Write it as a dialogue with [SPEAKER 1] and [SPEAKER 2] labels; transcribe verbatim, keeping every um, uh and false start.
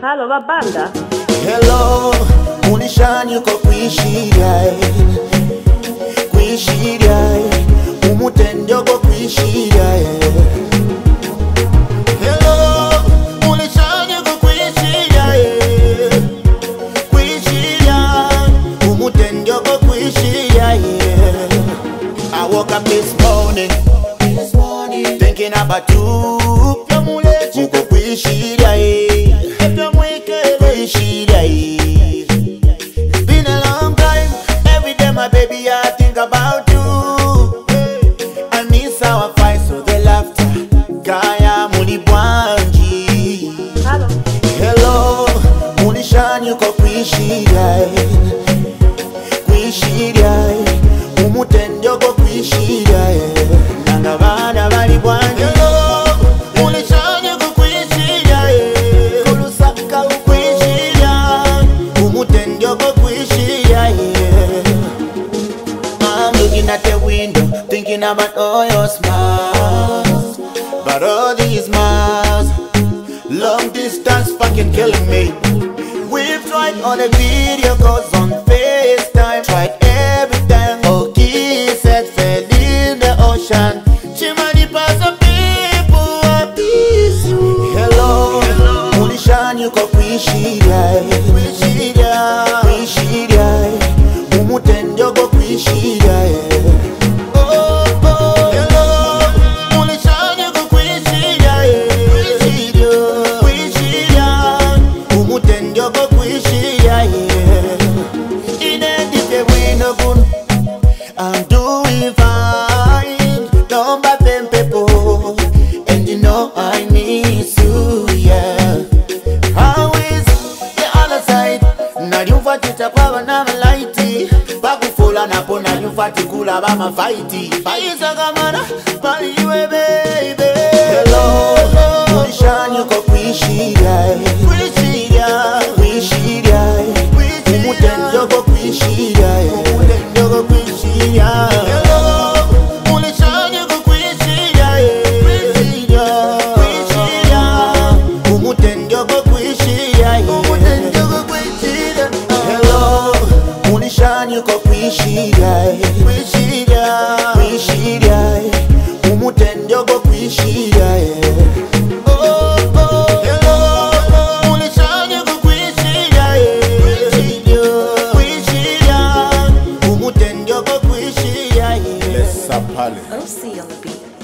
[SPEAKER 1] Halo babanda.
[SPEAKER 2] Hello, unishani uko kuishiria kuishiria umutendo uko kuishiria. Hello, unishani uko kuishiria kuishiria umutendo uko kuishiria. I woke up this morning, this morning thinking about you. Uko kuishiria It's been a long time. Every day my baby I think about you. I miss our fight, so the laughter Kaya muli bwanji.
[SPEAKER 1] Hello.
[SPEAKER 2] Hello, munishani uko kuishiria kuishiria umutendo uko kuishiria. Nanga bana bali bwanji. At the window, thinking about all your smiles, but all these miles, long distance fucking killing me. We've tried on the video calls on FaceTime, tried every time. Oh, kisses fell in the ocean. Chimani pass of people are peace. Hello, Mulishani uko kuishiria, kuishiria, kuishiria, umutendo uko kuishiria. I'm doing fine, don't buy them people, and you know I miss you, yeah. How is the other side? Na yufati chakwa na malaiti, pakufula na pona yufati kula ba mafighti. Baisa kamana, bali iwe baby. Hello, Mulishani uko kuishiria, kuishiria, kuishiria, umutendo uko kuishiria, umutendo uko kuishiria. Hello, Mulishani uko kuishiria, kuishiria, kuishiria, umutendo uko kuishiria, umutendo uko kuishiria. Hello, Mulishani uko kuishiria, kuishiria, kuishiria, umutendo uko kuishiria.
[SPEAKER 3] O C on the beat.